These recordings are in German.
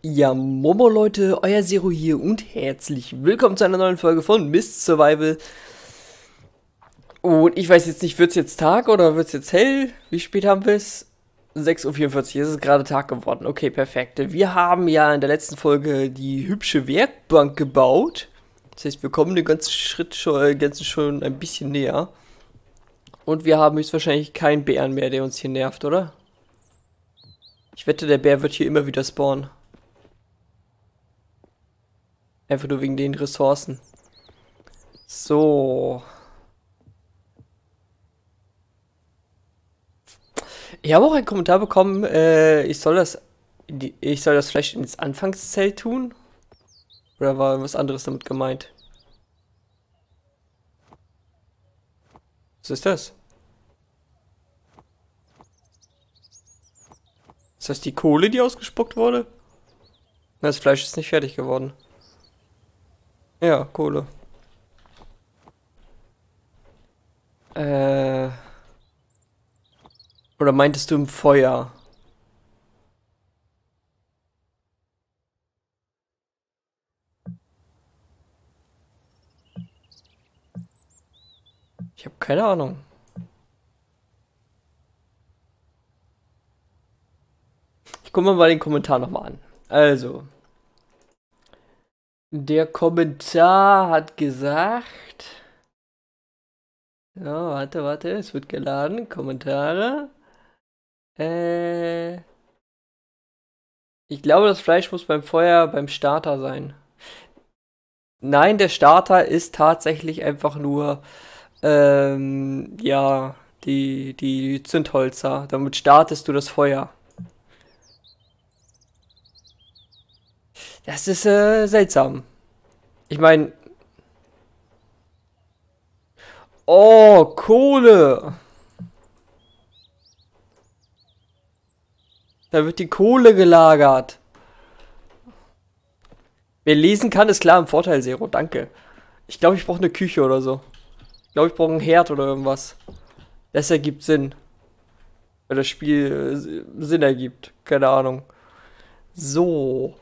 Ja, Momo Leute, euer Zero hier und herzlich willkommen zu einer neuen Folge von Mist Survival. Und ich weiß jetzt nicht, wird es jetzt Tag oder wird es jetzt hell? Wie spät haben wir es? 6:44 Uhr, es ist gerade Tag geworden. Okay, perfekt. Wir haben ja in der letzten Folge die hübsche Werkbank gebaut. Das heißt, wir kommen den ganzen Schritt schon ein bisschen näher. Und wir haben höchstwahrscheinlich keinen Bären mehr, der uns hier nervt, oder? Ich wette, der Bär wird hier immer wieder spawnen. Einfach nur wegen den Ressourcen. So. Ich habe auch einen Kommentar bekommen, ich soll das vielleicht ins Anfangszelt tun? Oder war was anderes damit gemeint? Was ist das? Ist das die Kohle, die ausgespuckt wurde? Das Fleisch ist nicht fertig geworden. Ja, Kohle. Oder meintest du im Feuer? Ich habe keine Ahnung. Ich gucke mal den Kommentar nochmal an. Also. Der Kommentar hat gesagt. Ja, warte, es wird geladen. Kommentare. Ich glaube, das Fleisch muss beim Feuer beim Starter sein. Nein, der Starter ist tatsächlich einfach nur, ja, die Zündhölzer. Damit startest du das Feuer. Das ist, seltsam. Ich meine. Oh, Kohle! Da wird die Kohle gelagert. Wer lesen kann, ist klar im Vorteil, Zero. Danke. Ich glaube, ich brauche eine Küche oder so. Ich glaube, ich brauche einen Herd oder irgendwas. Das ergibt Sinn. Weil das Spiel Sinn ergibt. Keine Ahnung. So.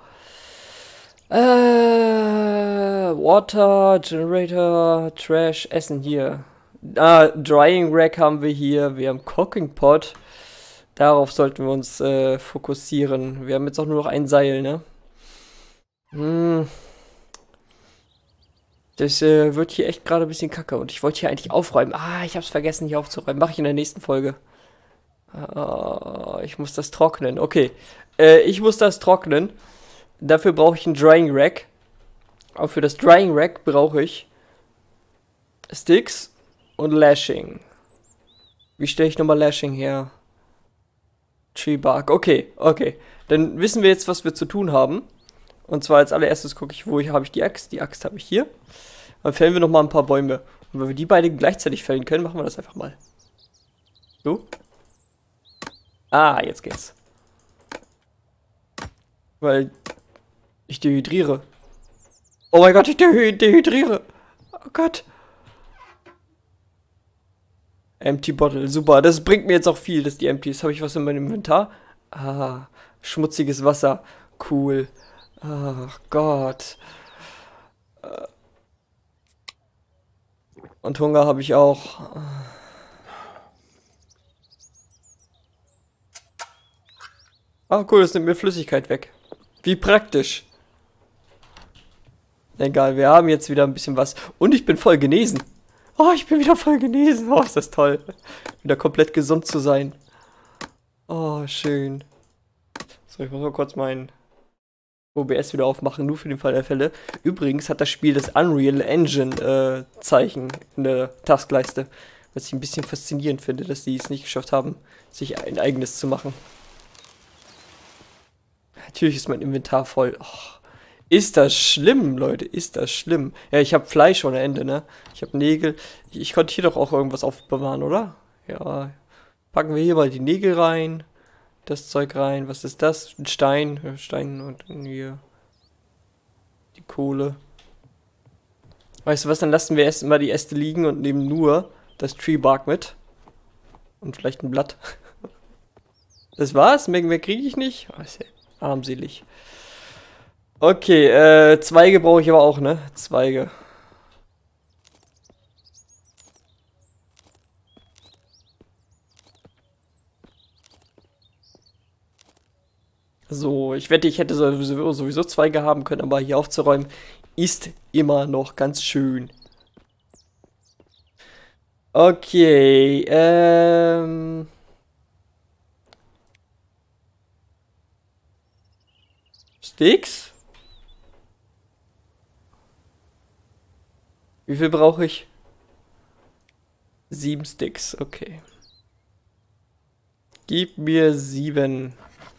Water, Generator, Trash, Essen hier. Drying Rack haben wir hier. Wir haben Cooking Pot. Darauf sollten wir uns fokussieren. Wir haben jetzt auch nur noch ein Seil, ne? Das wird hier echt gerade ein bisschen kacke. Und ich wollte hier eigentlich aufräumen. Ich hab's vergessen, hier aufzuräumen. Mache ich in der nächsten Folge. Ich muss das trocknen. Okay. Ich muss das trocknen. Dafür brauche ich einen Drying Rack. Auch für das Drying Rack brauche ich Sticks und Lashing. Wie stelle ich nochmal Lashing her? Tree Bark. Okay. Dann wissen wir jetzt, was wir zu tun haben. Und zwar als allererstes gucke ich, habe ich die Axt. Die Axt habe ich hier. Dann fällen wir nochmal ein paar Bäume. Und wenn wir die beiden gleichzeitig fällen können, machen wir das einfach mal. So. Jetzt geht's. Weil ich dehydriere. Oh mein Gott, ich dehydriere. Oh Gott. Empty Bottle, super. Das bringt mir jetzt auch viel, dass die empty ist. Habe ich was in meinem Inventar? Schmutziges Wasser. Cool. Ach Gott. Und Hunger habe ich auch. Cool, das nimmt mir Flüssigkeit weg. Wie praktisch. Egal, wir haben jetzt wieder ein bisschen was. Und ich bin voll genesen. Ich bin wieder voll genesen. Ist das toll. Wieder komplett gesund zu sein. Schön. So, ich muss mal kurz meinen OBS wieder aufmachen, nur für den Fall der Fälle. Übrigens hat das Spiel das Unreal Engine Zeichen in der Taskleiste. Was ich ein bisschen faszinierend finde, dass die es nicht geschafft haben, sich ein eigenes zu machen. Natürlich ist mein Inventar voll. Ist das schlimm, Leute? Ist das schlimm? Ja, ich habe Fleisch ohne Ende, ne? Ich habe Nägel. Ich konnte hier doch auch irgendwas aufbewahren, oder? Ja. Packen wir hier mal die Nägel rein. Das Zeug rein. Was ist das? Ein Stein. Stein und hier. Die Kohle. Weißt du was? Dann lassen wir erst mal die Äste liegen und nehmen nur das Tree Bark mit. Und vielleicht ein Blatt. Das war's? Mehr kriege ich nicht? Ist ja armselig. Okay, Zweige brauche ich aber auch, ne? Zweige. So, ich wette, ich hätte sowieso Zweige haben können, aber hier aufzuräumen ist immer noch ganz schön. Okay, Sticks? Wie viel brauche ich? 7 Sticks, okay. Gib mir 7.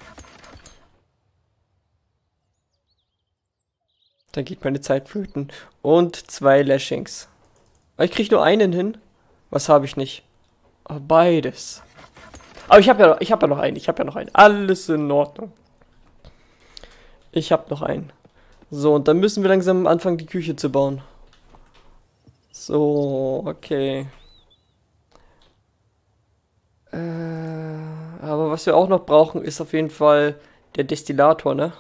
Dann geht meine Zeit flöten. Und 2 Lashings. Aber ich kriege nur einen hin. Was habe ich nicht? Oh, beides. Aber ich habe ja noch einen. Ich habe ja noch einen. Alles in Ordnung. Ich habe noch einen. So, und dann müssen wir langsam anfangen, die Küche zu bauen. So, okay. Aber was wir auch noch brauchen, ist auf jeden Fall der Destillator, ne?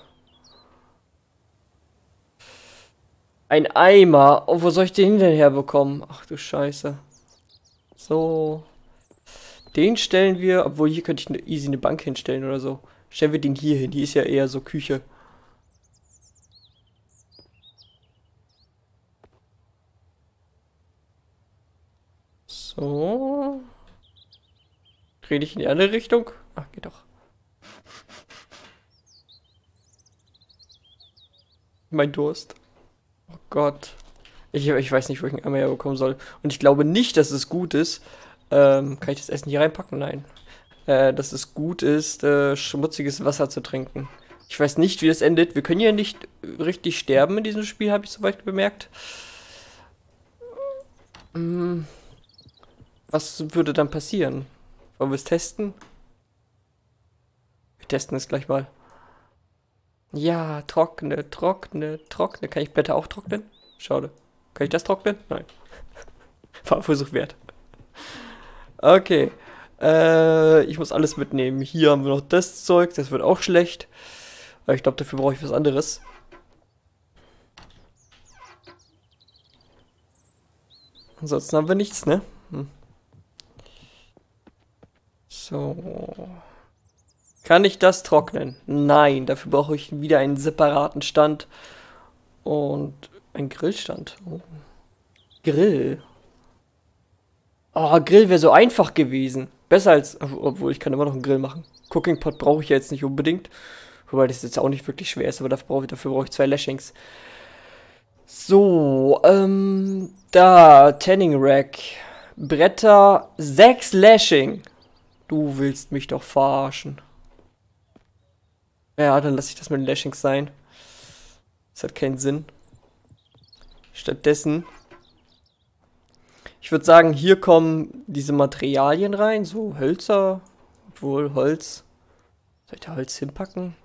Ein Eimer. Oh, wo soll ich den denn herbekommen? Ach du Scheiße. So. Den stellen wir, obwohl hier könnte ich easy eine Bank hinstellen oder so. Stellen wir den hier hin. Die ist ja eher so Küche. So. Dreh dich in die andere Richtung. Ach, geht doch. Mein Durst. Oh Gott. Ich weiß nicht, wo ich einen Eimer herbekommen soll. Und ich glaube nicht, dass es gut ist. Kann ich das Essen hier reinpacken? Nein. Dass es gut ist, schmutziges Wasser zu trinken. Ich weiß nicht, wie das endet. Wir können ja nicht richtig sterben in diesem Spiel, habe ich soweit bemerkt. Was würde dann passieren? Wollen wir es testen? Wir testen es gleich mal. Ja, trockne, trockne, trockne. Kann ich Blätter auch trocknen? Schade. Kann ich das trocknen? Nein. War ein Versuch wert. Okay. Ich muss alles mitnehmen. Hier haben wir noch das Zeug. Das wird auch schlecht. Aber ich glaube, dafür brauche ich was anderes. Ansonsten haben wir nichts, ne? So. Kann ich das trocknen? Nein, dafür brauche ich wieder einen separaten Stand. Und einen Grillstand. Oh. Grill. Oh, Grill wäre so einfach gewesen. Besser als... Obwohl, ich kann immer noch einen Grill machen. Cooking Pot brauche ich ja jetzt nicht unbedingt. Wobei das jetzt auch nicht wirklich schwer ist, aber dafür brauche ich 2 Lashings. So, da, Tanning Rack. Bretter, 6 Lashing. Du willst mich doch verarschen. Ja, dann lasse ich das mit den Lashings sein. Das hat keinen Sinn. Stattdessen, ich würde sagen, hier kommen diese Materialien rein, so Hölzer, obwohl Holz. Soll ich da Holz hinpacken?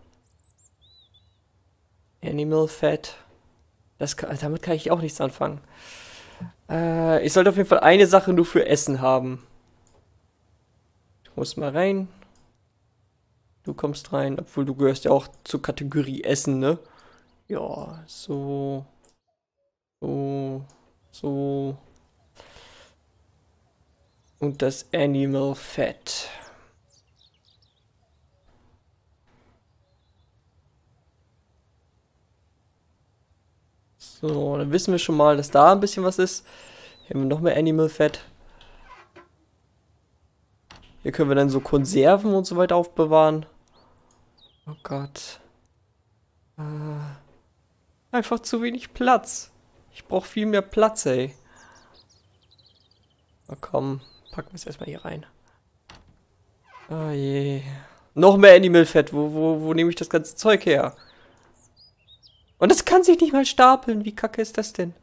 Animal Fat. Damit kann ich auch nichts anfangen. Ich sollte auf jeden Fall eine Sache nur für Essen haben. Du musst mal rein. Du kommst rein, obwohl du gehörst ja auch zur Kategorie Essen, ne? Ja, so. So. So. Und das Animal Fat. So, dann wissen wir schon mal, dass da ein bisschen was ist. Hier haben wir noch mehr Animal Fat. Hier können wir dann so Konserven und so weiter aufbewahren. Oh Gott. Einfach zu wenig Platz. Ich brauche viel mehr Platz, ey. Na komm, packen wir es erstmal hier rein. Oh je. Noch mehr Animal Fat. Wo nehme ich das ganze Zeug her? Und das kann sich nicht mal stapeln. Wie kacke ist das denn?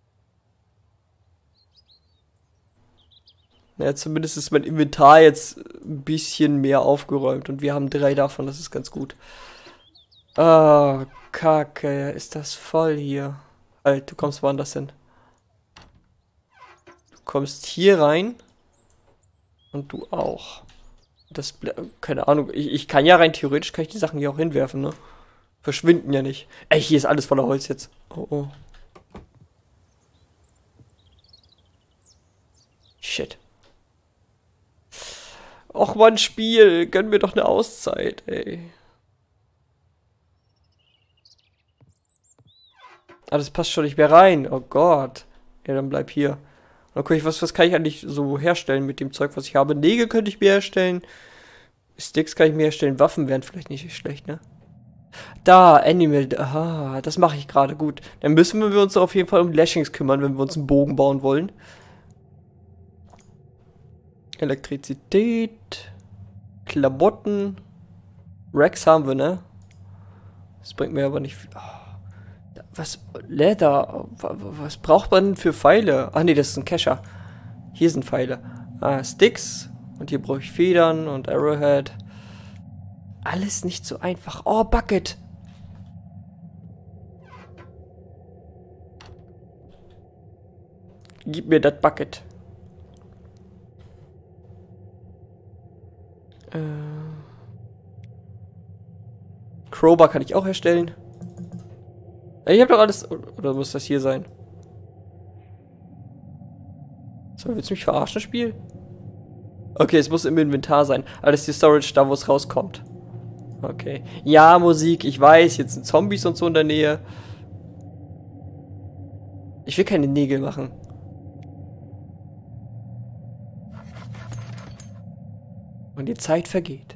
Ja, zumindest ist mein Inventar jetzt ein bisschen mehr aufgeräumt. Und wir haben 3 davon. Das ist ganz gut. Ah, Kacke. Ist das voll hier. Halt, du kommst woanders hin. Du kommst hier rein. Und du auch. Das, keine Ahnung. Ich kann ja rein theoretisch kann ich die Sachen hier auch hinwerfen, ne? verschwinden ja nicht. Ey, hier ist alles voller Holz jetzt. Oh, oh. Shit. Och Mann, Spiel, gönn mir doch eine Auszeit, ey. Ah, das passt schon nicht mehr rein. Oh Gott. Ja, dann bleib hier. Okay, was kann ich eigentlich so herstellen mit dem Zeug, was ich habe? Nägel könnte ich mir herstellen. Sticks kann ich mir herstellen. Waffen wären vielleicht nicht schlecht, ne? Da, Animal. Aha, das mache ich gerade. Gut. Dann müssen wir uns auf jeden Fall um Lashings kümmern, wenn wir uns einen Bogen bauen wollen. Elektrizität. Klamotten. Racks haben wir, ne? Das bringt mir aber nicht viel. Oh. Was? Leder? Was braucht man für Pfeile? Ach nee, das ist ein Kescher. Hier sind Pfeile. Ah, Sticks. Und hier brauche ich Federn und Arrowhead. Alles nicht so einfach. Oh, Bucket. Gib mir das Bucket. Crowbar kann ich auch herstellen. Ich habe doch alles... Oder muss das hier sein? So, willst du mich verarschen, Spiel? Okay, es muss im Inventar sein. Aber das ist die Storage da, wo es rauskommt. Okay. Ja, Musik, ich weiß, jetzt sind Zombies und so in der Nähe. Ich will keine Nägel machen. Und die Zeit vergeht.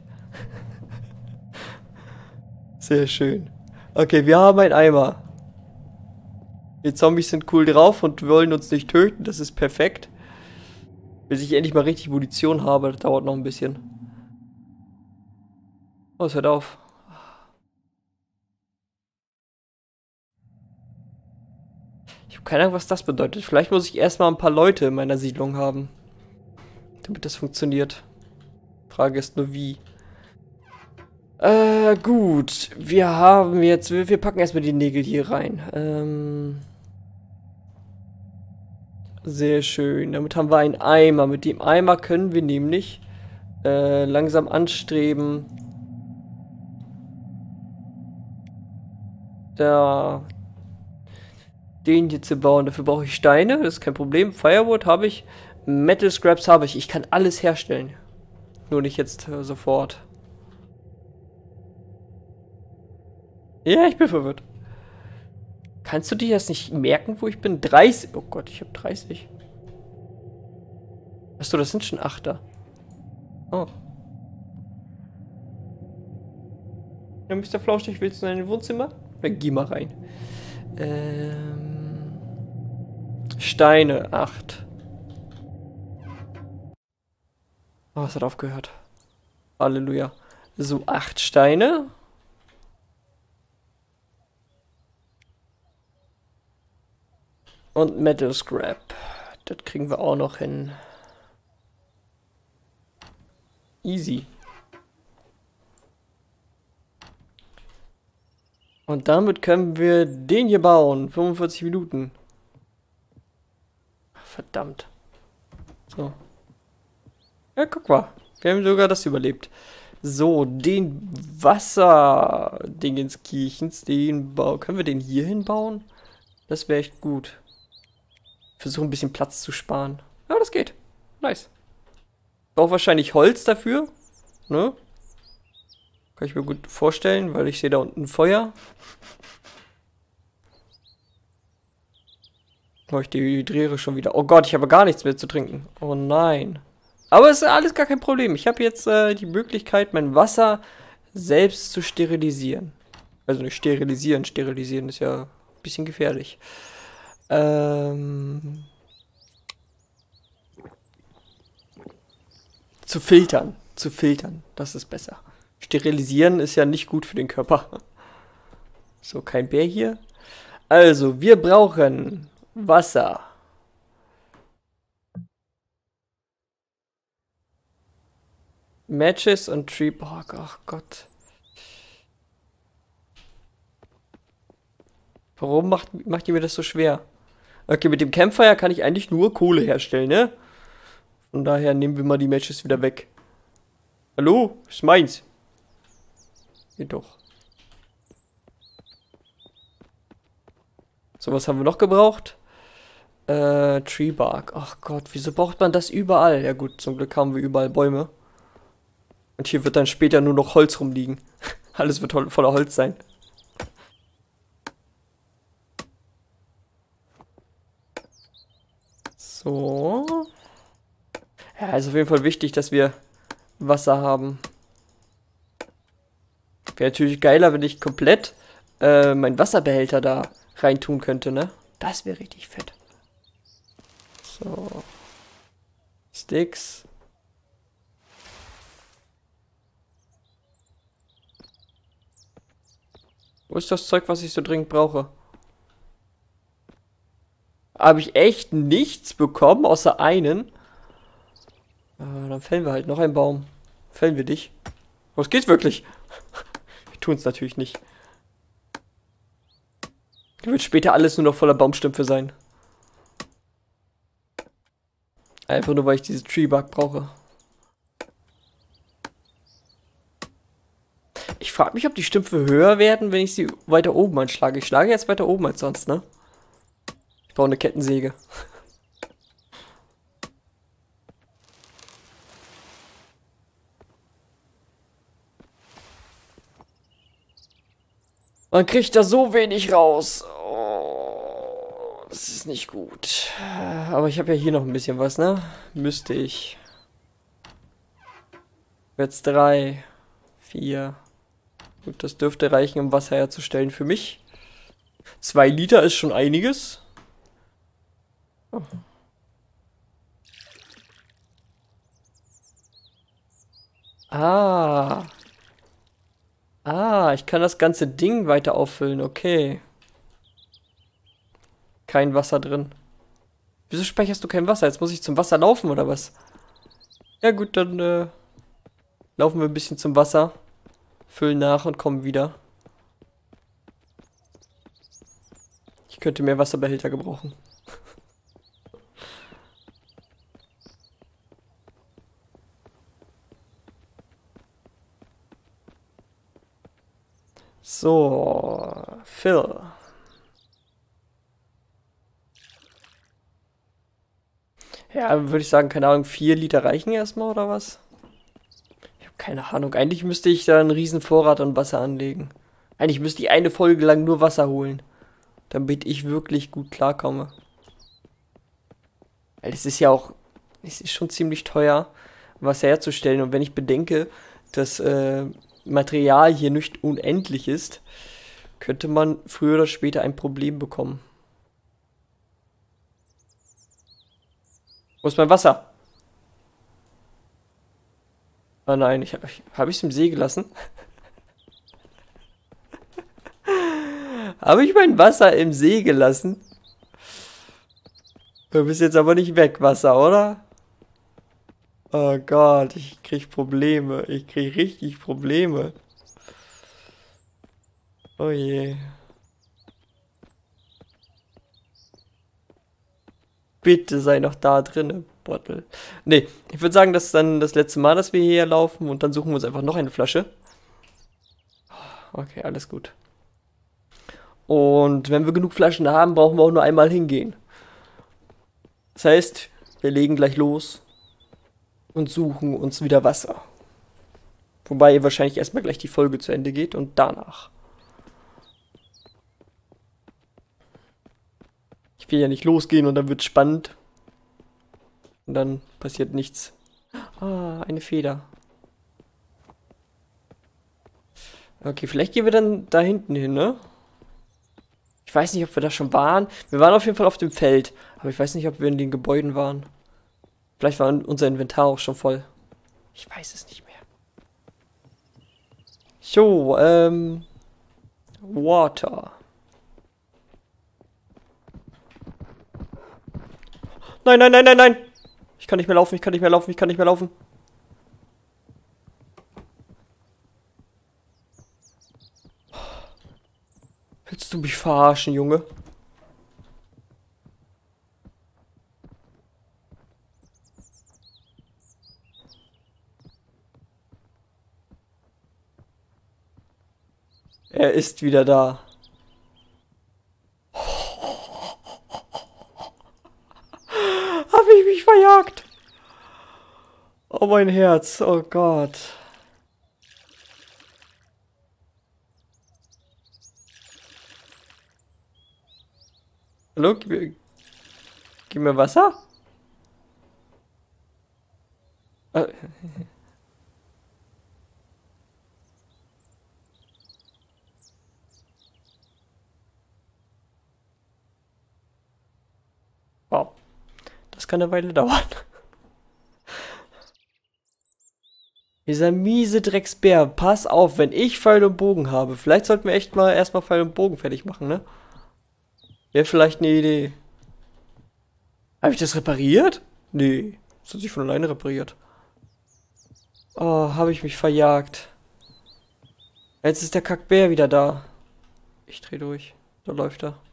Sehr schön. Okay, wir haben einen Eimer. Die Zombies sind cool drauf und wollen uns nicht töten. Das ist perfekt. Bis ich endlich mal richtig Munition habe, das dauert noch ein bisschen. Oh, es hört auf. Ich habe keine Ahnung, was das bedeutet. Vielleicht muss ich erstmal ein paar Leute in meiner Siedlung haben, damit das funktioniert. Frage ist nur wie. Gut. Wir haben jetzt... Wir packen erstmal die Nägel hier rein. Sehr schön. Damit haben wir einen Eimer. Mit dem Eimer können wir nämlich langsam anstreben, da den hier zu bauen. Dafür brauche ich Steine. Das ist kein Problem. Firewood habe ich. Metal Scraps habe ich. Ich kann alles herstellen. Nur nicht jetzt sofort. Ja, ich bin verwirrt. Kannst du dir das nicht merken, wo ich bin? 30. Oh Gott, ich habe 30. Achso, das sind schon 8er. Oh. Ja, Mr. Flauschig, willst du in dein Wohnzimmer? Dann geh mal rein. Steine, 8. Oh, es hat aufgehört. Halleluja. So, 8 Steine. Und Metal Scrap. Das kriegen wir auch noch hin. Easy. Und damit können wir den hier bauen. 45 Minuten. Verdammt. So. Ja, guck mal. Wir haben sogar das überlebt. So, den Wasser-Dingenskirchens, den bauen. Können wir den hier hinbauen? Das wäre echt gut. Versuche ein bisschen Platz zu sparen. Ja, das geht. Nice. Brauche wahrscheinlich Holz dafür. Ne? Kann ich mir gut vorstellen, weil ich sehe da unten Feuer. Oh, ich dehydriere schon wieder. Oh Gott, ich habe gar nichts mehr zu trinken. Oh nein. Aber es ist alles gar kein Problem. Ich habe jetzt die Möglichkeit, mein Wasser selbst zu sterilisieren. Also nicht sterilisieren. Sterilisieren ist ja ein bisschen gefährlich. Zu filtern. Zu filtern. Das ist besser. Sterilisieren ist ja nicht gut für den Körper. So, kein Bär hier. Also, wir brauchen Wasser. Matches und Tree... Oh Gott. Warum macht ihr mir das so schwer? Okay, mit dem Campfire kann ich eigentlich nur Kohle herstellen, ne? Von daher nehmen wir mal die Matches wieder weg. Hallo? Ist meins. Geht doch. So, was haben wir noch gebraucht? Tree Bark. Ach Gott, wieso braucht man das überall? Ja gut, zum Glück haben wir überall Bäume. Und hier wird dann später nur noch Holz rumliegen. Alles wird voller Holz sein. So. Ja, ist auf jeden Fall wichtig, dass wir Wasser haben. Wäre natürlich geiler, wenn ich komplett meinen Wasserbehälter da reintun könnte, ne? Das wäre richtig fett. So. Sticks. Wo ist das Zeug, was ich so dringend brauche? Habe ich echt nichts bekommen, außer einen? Dann fällen wir halt noch einen Baum. Fällen wir dich? Oh, es geht wirklich. Wir tun es natürlich nicht. Wird später alles nur noch voller Baumstümpfe sein. Einfach nur, weil ich diese Tree Bark brauche. Ich frage mich, ob die Stümpfe höher werden, wenn ich sie weiter oben anschlage. Ich schlage jetzt weiter oben als sonst, ne? Ich brauche eine Kettensäge. Man kriegt da so wenig raus. Oh, das ist nicht gut. Aber ich habe ja hier noch ein bisschen was, ne? Müsste ich. Jetzt 3, 4. Gut, das dürfte reichen, um Wasser herzustellen für mich. 2 Liter ist schon einiges. Oh. Ah. Ah, ich kann das ganze Ding weiter auffüllen, okay. Kein Wasser drin. Wieso speicherst du kein Wasser? Jetzt muss ich zum Wasser laufen, oder was? Ja gut, dann laufen wir ein bisschen zum Wasser. Füllen nach und kommen wieder. Ich könnte mehr Wasserbehälter gebrauchen. So, Phil. Ja, würde ich sagen, keine Ahnung, 4 Liter reichen erstmal, oder was? Ich habe keine Ahnung. Eigentlich müsste ich da einen riesen Vorrat an Wasser anlegen. Eigentlich müsste ich eine Folge lang nur Wasser holen, damit ich wirklich gut klarkomme. Weil es ist ja auch, es ist schon ziemlich teuer, Wasser herzustellen. Und wenn ich bedenke, dass Material hier nicht unendlich ist, könnte man früher oder später ein Problem bekommen. Wo ist mein Wasser? Ah nein, hab ich's im See gelassen? Habe ich mein Wasser im See gelassen? Du bist jetzt aber nicht weg, Wasser, oder? Oh Gott, ich krieg Probleme. Ich krieg richtig Probleme. Oh je. Bitte sei noch da drinne, Bottle. Nee, ich würde sagen, das ist dann das letzte Mal, dass wir hierher laufen und dann suchen wir uns einfach noch eine Flasche. Okay, alles gut. Und wenn wir genug Flaschen haben, brauchen wir auch nur einmal hingehen. Das heißt, wir legen gleich los und suchen uns wieder Wasser. Wobei wahrscheinlich erstmal gleich die Folge zu Ende geht und danach. Ich will ja nicht losgehen und dann wird spannend. Und dann passiert nichts. Ah, eine Feder. Okay, vielleicht gehen wir dann da hinten hin, ne? Ich weiß nicht, ob wir da schon waren. Wir waren auf jeden Fall auf dem Feld. Aber ich weiß nicht, ob wir in den Gebäuden waren. Vielleicht war unser Inventar auch schon voll. Ich weiß es nicht mehr. So, Water. Nein, nein, nein, nein, nein! Ich kann nicht mehr laufen, ich kann nicht mehr laufen, ich kann nicht mehr laufen. Willst du mich verarschen, Junge? Er ist wieder da. Oh, mein Herz. Oh Gott. Hallo? Gib mir Wasser? Äh, Wow. Das kann eine Weile dauern. Dieser miese Drecksbär, pass auf, wenn ich Pfeil und Bogen habe. Vielleicht sollten wir echt mal erstmal Pfeil und Bogen fertig machen, ne? Wäre vielleicht eine Idee. Habe ich das repariert? Nee, das hat sich von alleine repariert. Oh, habe ich mich verjagt. Jetzt ist der Kackbär wieder da. Ich dreh durch. Da läuft er.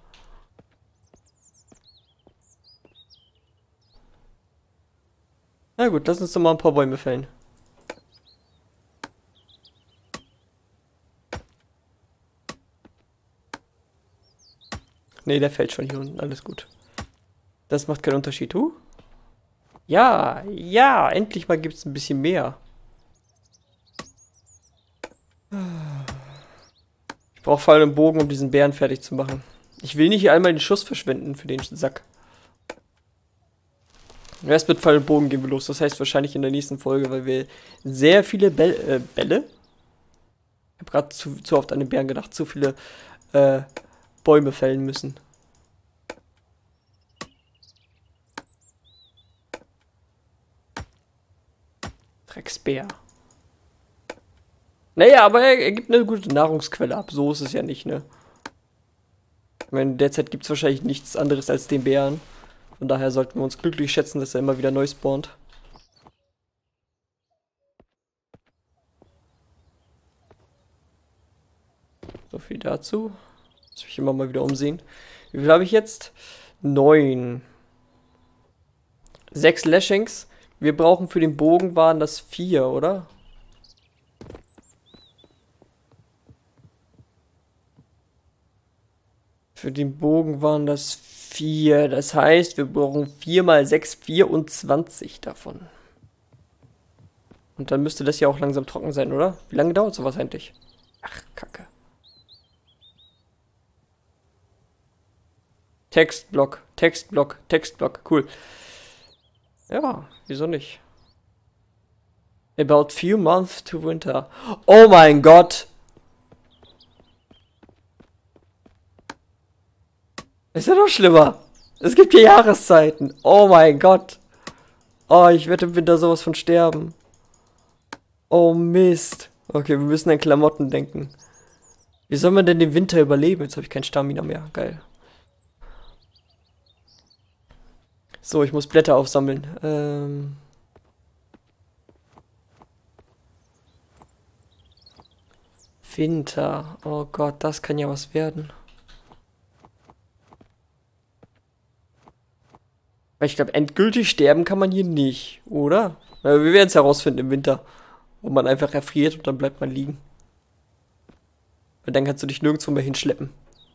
Na gut, lass uns doch mal ein paar Bäume fällen. Nee, der fällt schon hier unten. Alles gut. Das macht keinen Unterschied. Ja, ja, endlich mal gibt es ein bisschen mehr. Ich brauche Pfeil und Bogen, um diesen Bären fertig zu machen. Ich will nicht hier einmal den Schuss verschwenden für den Sack. Erst mit Pfeil und Bogen gehen wir los. Das heißt wahrscheinlich in der nächsten Folge, weil wir sehr viele Bälle? Ich habe gerade zu oft an den Bären gedacht. Zu viele Bäume fällen müssen. Drecksbär. Naja, aber er gibt eine gute Nahrungsquelle ab. So ist es ja nicht, ne? Ich meine, derzeit gibt es wahrscheinlich nichts anderes als den Bären. Von daher sollten wir uns glücklich schätzen, dass er immer wieder neu spawnt. So viel dazu. Muss ich immer mal wieder umsehen. Wie viel habe ich jetzt? 9. 6 Lashings. Wir brauchen für den Bogen waren das 4, oder? Für den Bogen waren das 4. Das heißt, wir brauchen 4 mal 6, 24 davon. Und dann müsste das ja auch langsam trocken sein, oder? Wie lange dauert sowas eigentlich? Ach, Kacke. Textblock, Textblock, Textblock. Cool. Ja, wieso nicht? About few months to winter. Oh mein Gott! Ist ja noch schlimmer. Es gibt hier Jahreszeiten. Oh mein Gott. Oh, ich werde im Winter sowas von sterben. Oh Mist. Okay, wir müssen an Klamotten denken. Wie soll man denn den Winter überleben? Jetzt habe ich kein Stamina mehr. Geil. So, ich muss Blätter aufsammeln. Winter. Oh Gott, das kann ja was werden. Weil ich glaube, endgültig sterben kann man hier nicht, oder? Na, wir werden es herausfinden im Winter. Wo man einfach erfriert und dann bleibt man liegen. Weil dann kannst du dich nirgendwo mehr hinschleppen.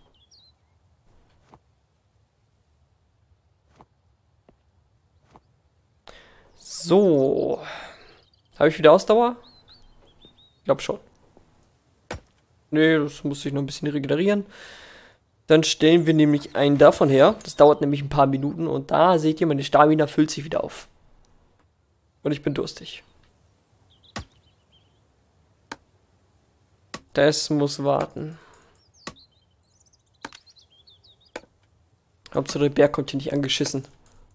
So. Habe ich wieder Ausdauer? Ich glaube schon. Nee, das muss sich noch ein bisschen regenerieren. Dann stellen wir nämlich einen davon her. Das dauert nämlich ein paar Minuten und da seht ihr, meine Stamina füllt sich wieder auf. Und ich bin durstig. Das muss warten. Hauptsache der Bär kommt hier nicht angeschissen.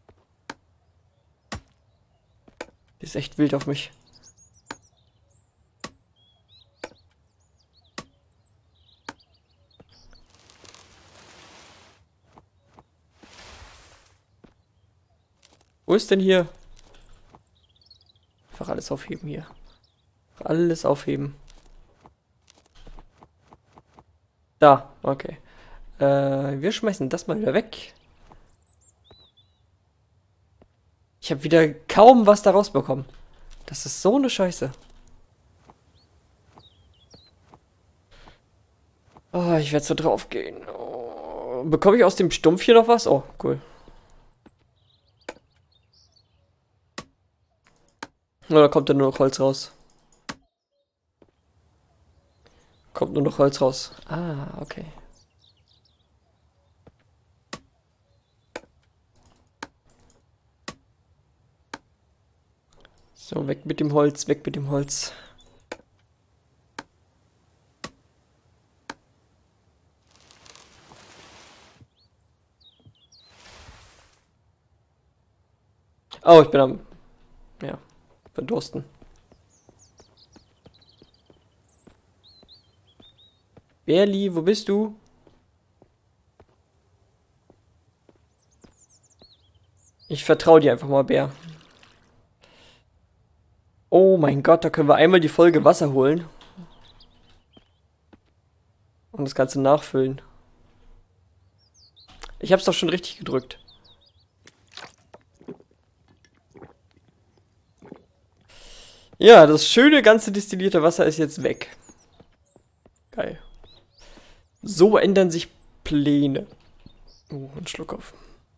Die ist echt wild auf mich. Wo ist denn hier? Einfach alles aufheben hier. Alles aufheben. Da, okay. Wir schmeißen das mal wieder weg. Ich habe wieder kaum was da rausbekommen. Das ist so eine Scheiße. Oh, ich werde so drauf gehen. Oh, bekomme ich aus dem Stumpf hier noch was? Oh, cool. Oder kommt da nur noch Holz raus? Kommt nur noch Holz raus. Ah, okay. So, weg mit dem Holz, weg mit dem Holz. Oh, ich bin am... Ja, verdursten. Berli, wo bist du? Ich vertraue dir einfach mal, Bär. Oh mein Gott, da können wir einmal die Folge Wasser holen. Und das Ganze nachfüllen. Ich hab's doch schon richtig gedrückt. Ja, das schöne ganze destillierte Wasser ist jetzt weg. Geil. So ändern sich Pläne. Oh, ein Schluck auf.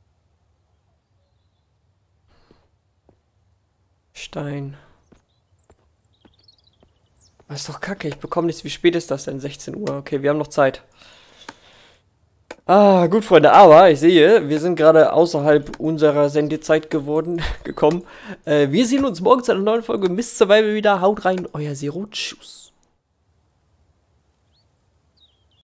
Stein. Das ist doch kacke, ich bekomme nichts. Wie spät ist das denn? 16 Uhr. Okay, wir haben noch Zeit. Ah, gut, Freunde, aber ich sehe, wir sind gerade außerhalb unserer Sendezeit gekommen. Wir sehen uns morgen zu einer neuen Folge Mist Survival wieder. Haut rein, euer Zero. Tschüss.